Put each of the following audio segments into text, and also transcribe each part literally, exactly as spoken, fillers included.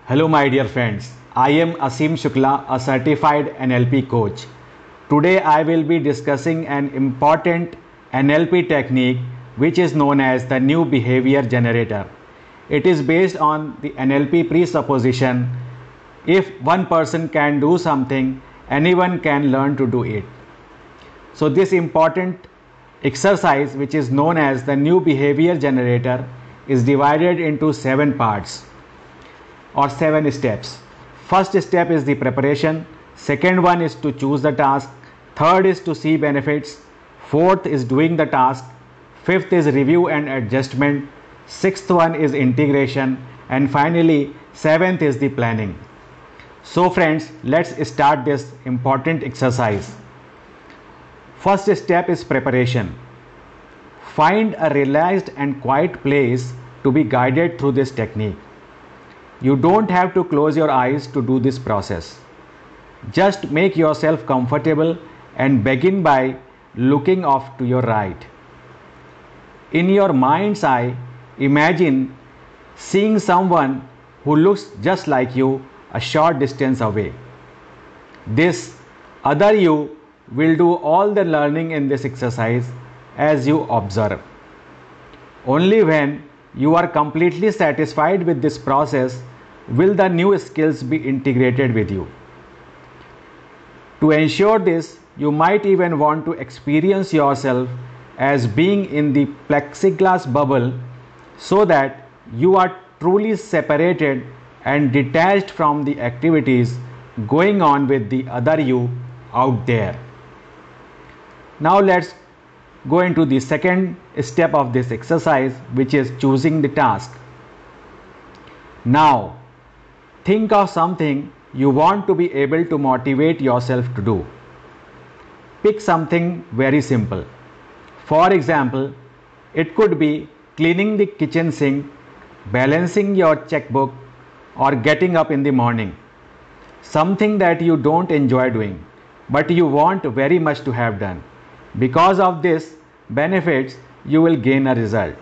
Hello my dear friends, I am Asim Shukla, a certified N L P coach. Today I will be discussing an important N L P technique which is known as the new behavior generator. It is based on the N L P presupposition: if one person can do something, anyone can learn to do it. So this important exercise, which is known as the new behavior generator, is divided into seven parts or seven steps. First step is the preparation. Second one is to choose the task. Third is to see benefits. Fourth is doing the task. Fifth is review and adjustment. Sixth one is integration. And finally, seventh is the planning. So friends, let's start this important exercise. First step is preparation. Find a relaxed and quiet place to be guided through this technique. You don't have to close your eyes to do this process. Just make yourself comfortable and begin by looking off to your right. In your mind's eye, imagine seeing someone who looks just like you a short distance away. This other you will do all the learning in this exercise as you observe. Only when you are completely satisfied with this process will the new skills be integrated with you. To ensure this, you might even want to experience yourself as being in the plexiglass bubble so that you are truly separated and detached from the activities going on with the other you out there. Now let's go into the second step of this exercise, which is choosing the task. Now, think of something you want to be able to motivate yourself to do. Pick something very simple. For example, it could be cleaning the kitchen sink, balancing your checkbook, or getting up in the morning. Something that you don't enjoy doing, but you want very much to have done. Because of this benefits, you will gain a result.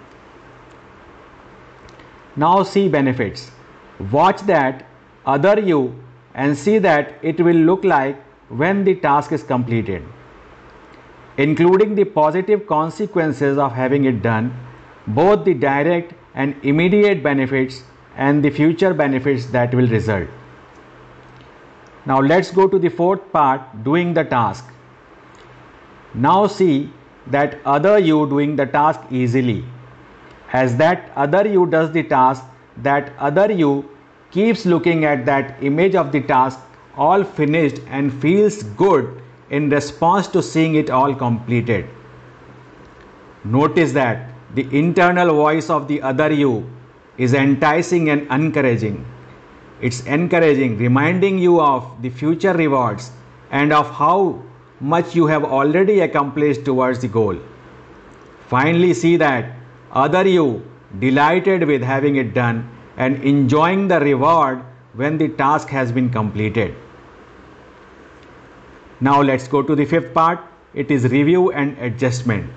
Now see benefits. Watch that other you and see that it will look like when the task is completed, including the positive consequences of having it done, both the direct and immediate benefits and the future benefits that will result. Now let's go to the fourth part, doing the task. Now see that other you doing the task easily. As that other you does the task, that other you keeps looking at that image of the task all finished and feels good in response to seeing it all completed. Notice that the internal voice of the other you is enticing and encouraging. It's encouraging, reminding you of the future rewards and of how much you have already accomplished towards the goal. Finally, see that other you delighted with having it done and enjoying the reward when the task has been completed. Now let's go to the fifth part. It is review and adjustment.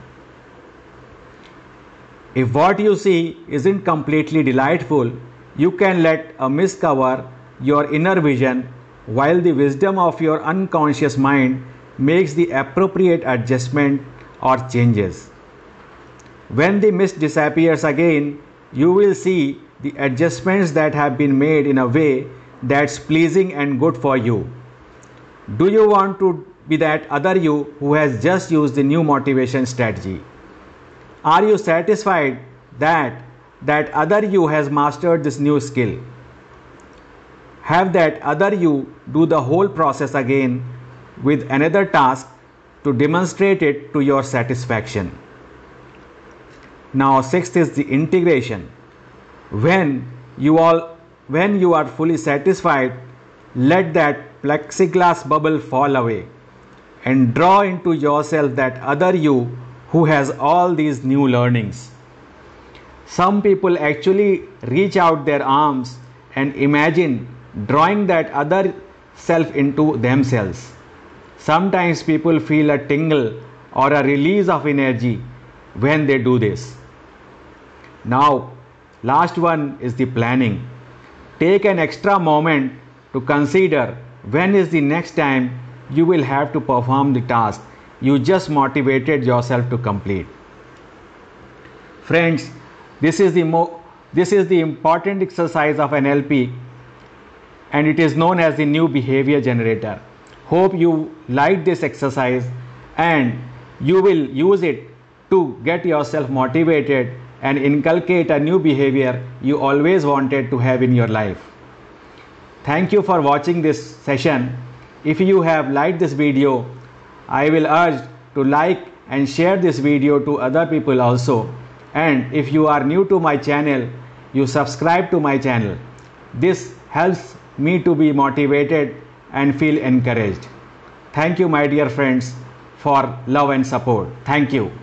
If what you see isn't completely delightful, you can let a mist cover your inner vision while the wisdom of your unconscious mind makes the appropriate adjustment or changes. When the mist disappears again, you will see the adjustments that have been made in a way that's pleasing and good for you. Do you want to be that other you who has just used the new motivation strategy? Are you satisfied that that other you has mastered this new skill? Have that other you do the whole process again with another task to demonstrate it to your satisfaction. Now sixth is the integration. When you all when you are fully satisfied, let that plexiglass bubble fall away and draw into yourself that other you who has all these new learnings. Some people actually reach out their arms and imagine drawing that other self into themselves. Sometimes people feel a tingle or a release of energy when they do this. Now, last one is the planning. take an extra moment to consider when is the next time you will have to perform the task you just motivated yourself to complete. Friends, this is the mo this is the important exercise of N L P, and it is known as the new behavior generator. Hope you like this exercise and you will use it to get yourself motivated and inculcate a new behavior you always wanted to have in your life. Thank you for watching this session. If you have liked this video, I will urge to like and share this video to other people also. And if you are new to my channel, you subscribe to my channel. This helps me to be motivated and feel encouraged. Thank you, my dear friends, for love and support. Thank you.